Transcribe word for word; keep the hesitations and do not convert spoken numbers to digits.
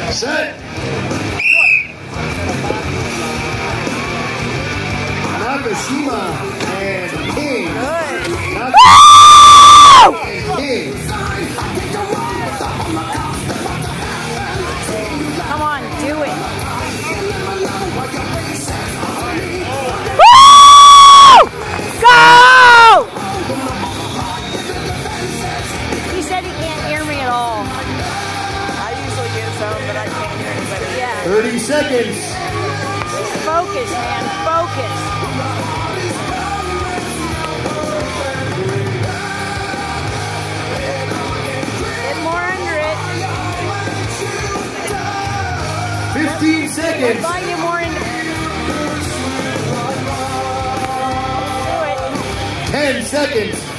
Set. Nakashima and King. Nakashima and King. Come on, do it. Woo! Go! He said he can't hear me at all. I usually get some, but I can't hear anybody. Yeah. thirty seconds. Focus, man. Focus. Get more under it. fifteen seconds. I'll you more into it. ten seconds.